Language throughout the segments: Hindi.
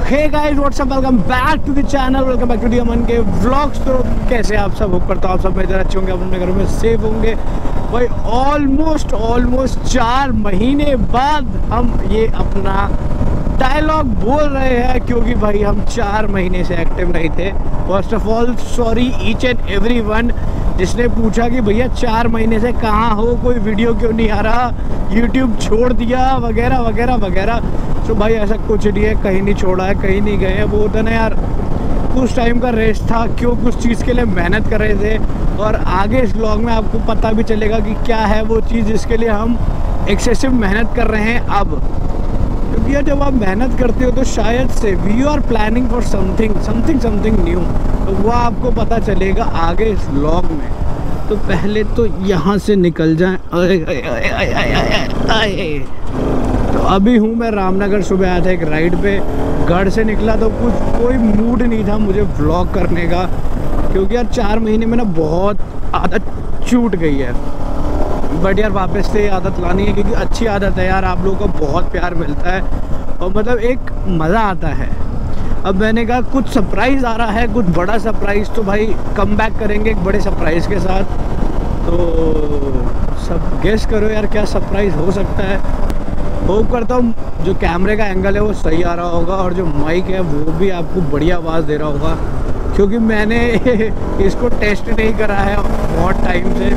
Hey guys what's up, welcome back to the channel, welcome back to the Aman के व्लॉग्स। तो कैसे आप सब, होप करता हूँ आप सब मेरे अच्छे होंगे, आप अपने घरों में सेफ होंगे। भाई ऑलमोस्ट 4 महीने बाद हम ये अपना डायलॉग बोल रहे हैं, क्योंकि भाई हम 4 महीने से एक्टिव नहीं थे। First of all sorry each and every one जिसने पूछा कि भैया 4 महीने से कहाँ हो, कोई वीडियो क्यों नहीं आ रहा, यूट्यूब छोड़ दिया वगैरह वगैरह वगैरह। तो भाई ऐसा कुछ नहीं है, कहीं नहीं छोड़ा है, कहीं नहीं गए हैं। वो होता ना यार, कुछ टाइम का रेस्ट था, क्यों कुछ चीज़ के लिए मेहनत कर रहे थे। और आगे इस व्लॉग में आपको पता भी चलेगा कि क्या है वो चीज़ जिसके लिए हम एक्सेसिव मेहनत कर रहे हैं अब। क्योंकि यार जब आप मेहनत करते हो तो शायद से we are planning for something new, तो वो आपको पता चलेगा आगे इस व्लॉग में। तो पहले तो यहाँ से निकल जाएं। तो अभी हूँ मैं रामनगर, सुबह आया था एक राइड पे, घर से निकला तो कोई मूड नहीं था मुझे व्लॉग करने का, क्योंकि यार 4 महीने में ना बहुत आदत छूट गई है। बट यार वापस से आदत लानी है, क्योंकि अच्छी आदत है यार, आप लोगों को बहुत प्यार मिलता है और मतलब एक मज़ा आता है। अब मैंने कहा कुछ सरप्राइज़ आ रहा है, कुछ बड़ा सरप्राइज़, तो भाई कम बैक करेंगे एक बड़े सरप्राइज़ के साथ। तो सब गेस करो यार क्या सरप्राइज़ हो सकता है। होप करता हूँ जो कैमरे का एंगल है वो सही आ रहा होगा और जो माइक है वो भी आपको बढ़िया आवाज़ दे रहा होगा, क्योंकि मैंने इसको टेस्ट नहीं करा है बहुत टाइम से।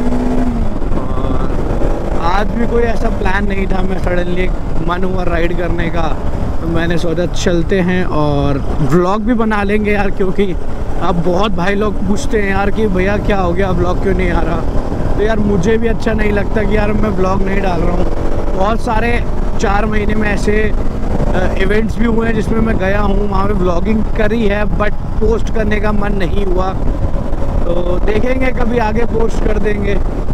आज भी कोई ऐसा प्लान नहीं था, मैं सडनली मन हुआ राइड करने का, तो मैंने सोचा चलते हैं और व्लॉग भी बना लेंगे यार, क्योंकि अब बहुत भाई लोग पूछते हैं यार कि भैया क्या हो गया, व्लॉग क्यों नहीं आ रहा। तो यार मुझे भी अच्छा नहीं लगता कि यार मैं व्लॉग नहीं डाल रहा हूँ। बहुत सारे 4 महीने में ऐसे इवेंट्स भी हुए हैं जिसमें मैं गया हूँ, वहाँ पे व्लॉगिंग करी है, बट पोस्ट करने का मन नहीं हुआ। तो देखेंगे कभी आगे पोस्ट कर देंगे।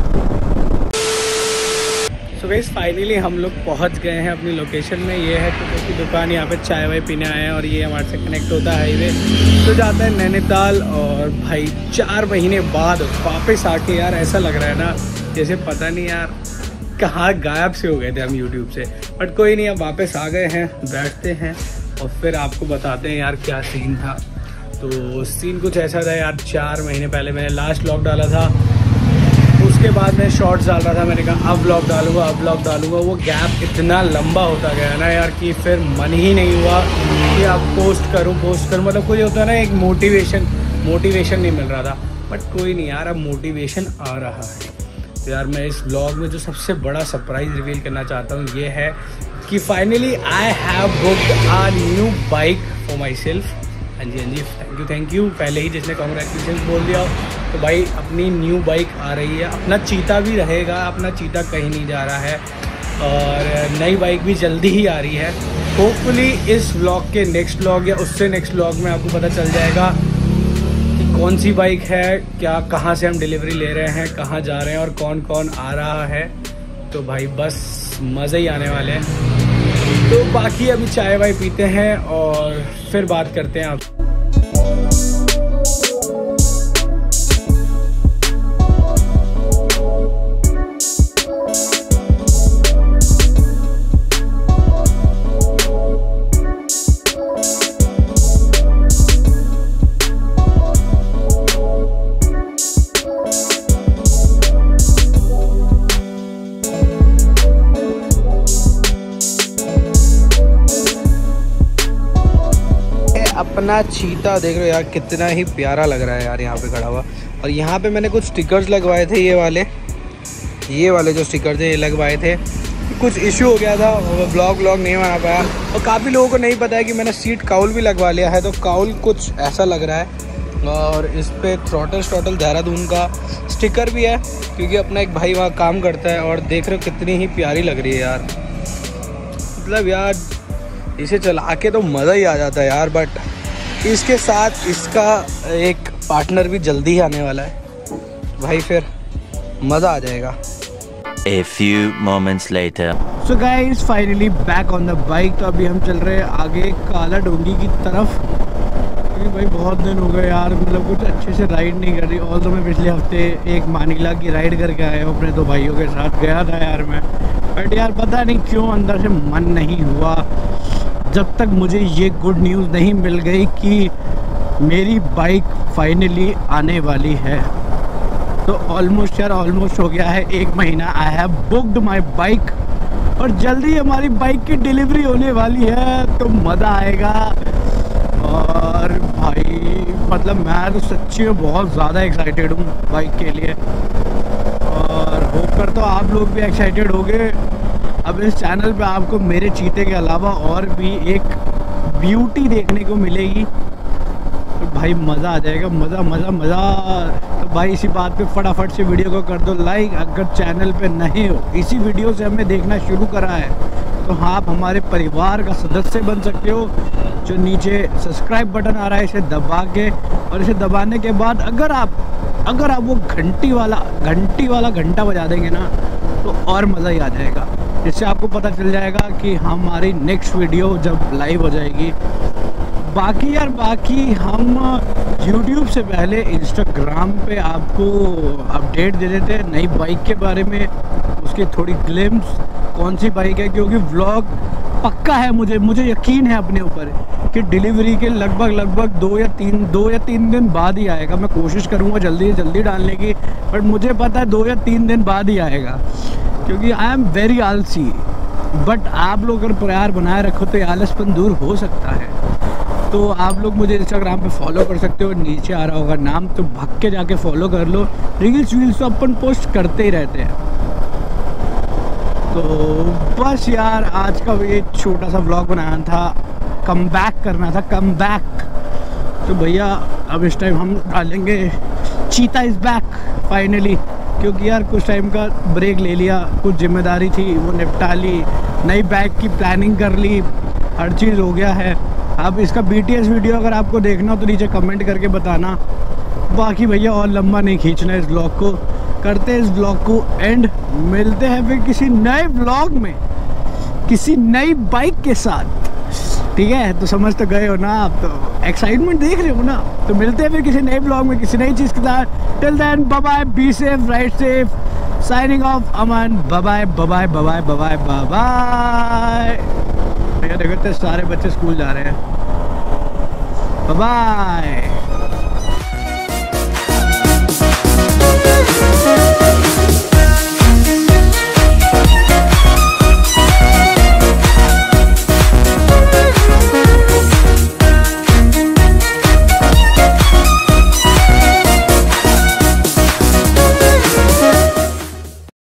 सो गाइस फाइनली हम लोग पहुंच गए हैं अपनी लोकेशन में। ये है तो की दुकान, यहाँ पे चाय वाय पीने आए हैं और ये हमारे से कनेक्ट होता है हाईवे तो जाता है नैनीताल। और भाई 4 महीने बाद वापस आके यार ऐसा लग रहा है ना जैसे पता नहीं यार कहाँ गायब से हो गए थे हम यूट्यूब से। बट कोई नहीं, अब वापस आ गए हैं, बैठते हैं और फिर आपको बताते हैं यार क्या सीन था। तो सीन कुछ ऐसा था यार, 4 महीने पहले मैंने लास्ट व्लॉग डाला था, उसके बाद मैं शॉर्ट्स डाल रहा था, मैंने कहा अब व्लॉग डालूंगा। वो गैप इतना लंबा होता गया ना यार कि फिर मन ही नहीं हुआ कि अब पोस्ट करूं। मतलब कोई होता है ना एक मोटिवेशन नहीं मिल रहा था। बट कोई नहीं यार, अब मोटिवेशन आ रहा है। तो यार मैं इस व्लॉग में जो सबसे बड़ा सरप्राइज रिवील करना चाहता हूँ ये है कि finally I have booked a new bike for myself. हाँ जी थैंक यू पहले ही जिसने कांग्रेचुलेशन बोल दिया। तो भाई अपनी न्यू बाइक आ रही है, अपना चीता भी रहेगा, अपना चीता कहीं नहीं जा रहा है और नई बाइक भी जल्दी ही आ रही है। होपफुली इस व्लॉग के नेक्स्ट व्लॉग या उससे नेक्स्ट व्लॉग में आपको पता चल जाएगा कि कौन सी बाइक है, क्या कहाँ से हम डिलीवरी ले रहे हैं, कहाँ जा रहे हैं और कौन कौन आ रहा है। तो भाई बस मज़े ही आने वाले हैं। तो बाकी अभी चाय वाय पीते हैं और फिर बात करते हैं आप। अपना चीता देख रहे हो यार, कितना ही प्यारा लग रहा है यार यहाँ पे खड़ा हुआ। और यहाँ पे मैंने कुछ स्टिकर्स लगवाए थे, ये वाले जो स्टिकर थे ये लगवाए थे। कुछ इशू हो गया था, ब्लॉग नहीं बना पाया। और काफ़ी लोगों को नहीं पता है कि मैंने सीट काउल भी लगवा लिया है। तो काउल कुछ ऐसा लग रहा है और इस पर थ्रॉटल देहरादून का स्टिकर भी है, क्योंकि अपना एक भाई वहाँ काम करता है। और देख रहे हो कितनी ही प्यारी लग रही है यार, मतलब यार इसे चला के तो मज़ा ही आ जाता है यार। बट इसके साथ इसका एक पार्टनर भी जल्दी ही आने वाला है भाई, फिर मज़ा आ जाएगा। A few moments later. So guys finally back on the bike। तो अभी हम चल रहे हैं आगे काला डोंगी की तरफ, क्योंकि भाई बहुत दिन हो गए यार, मतलब कुछ अच्छे से राइड नहीं कर रही। और तो मैं पिछले हफ्ते एक मानिला की राइड करके आया हूँ अपने 2 भाइयों के साथ, गया था यार मैं। बट यार पता नहीं क्यों अंदर से मन नहीं हुआ, जब तक मुझे ये गुड न्यूज़ नहीं मिल गई कि मेरी बाइक फाइनली आने वाली है। तो ऑलमोस्ट हो गया है 1 महीना। I have booked my bike और जल्दी हमारी बाइक की डिलीवरी होने वाली है, तो मज़ा आएगा। और भाई मतलब मैं तो सच्ची में बहुत ज़्यादा एक्साइटेड हूँ बाइक के लिए, और होप करता हूँ आप लोग भी एक्साइटेड होंगे। अब इस चैनल पे आपको मेरे चीते के अलावा और भी एक ब्यूटी देखने को मिलेगी, तो भाई मज़ा आ जाएगा, मज़ा। तो भाई इसी बात पे फटाफट से वीडियो को कर दो लाइक। अगर चैनल पे नहीं हो, इसी वीडियो से हमें देखना शुरू करा है, तो हाँ आप हमारे परिवार का सदस्य बन सकते हो। जो नीचे सब्सक्राइब बटन आ रहा है इसे दबा के, और इसे दबाने के बाद अगर आप वो घंटी वाला घंटा बजा देंगे ना, तो और मज़ा ही आ जाएगा। इससे आपको पता चल जाएगा कि हमारी नेक्स्ट वीडियो जब लाइव हो जाएगी। बाकी हम YouTube से पहले इंस्टाग्राम पे आपको अपडेट दे देते हैं नई बाइक के बारे में, उसकी थोड़ी ग्लिम्स कौन सी बाइक है, क्योंकि व्लॉग पक्का है, मुझे यकीन है अपने ऊपर कि डिलीवरी के लगभग 2 या 3 दिन बाद ही आएगा। मैं कोशिश करूँगा जल्दी से जल्दी डालने की, बट मुझे पता है 2 या 3 दिन बाद ही आएगा, क्योंकि आई एम वेरी आलसी। बट आप लोग अगर प्यार बनाए रखो तो ये आलसपन दूर हो सकता है। तो आप लोग मुझे इंस्टाग्राम पे फॉलो कर सकते हो, नीचे आ रहा होगा नाम, तो भाग के जाके फॉलो कर लो। रील्स तो अपन पोस्ट करते ही रहते हैं। तो बस यार आज का ये छोटा सा व्लॉग बनाना था, कम बैक करना था, कम बैक। तो भैया अब इस टाइम हम डालेंगे चीता इज़ बैक फाइनली, क्योंकि यार कुछ टाइम का ब्रेक ले लिया, कुछ जिम्मेदारी थी वो निपटा ली, नई बाइक की प्लानिंग कर ली, हर चीज़ हो गया है। अब इसका BTS वीडियो अगर आपको देखना हो तो नीचे कमेंट करके बताना। बाकी भैया और लंबा नहीं खींचना इस व्लॉग को, करते हैं इस व्लॉग को एंड। मिलते हैं फिर किसी नए व्लॉग में किसी नई बाइक के साथ, ठीक है? तो समझ तो गए हो ना आप, तो एक्साइटमेंट देख रहे हो ना। तो मिलते हैं फिर किसी नए व्लॉग में किसी नई चीज़ के साथ। Till then bye bye, be safe, ride safe, signing off, Aman, bye bye. भैया देखो तो सारे बच्चे स्कूल जा रहे हैं। Bye bye.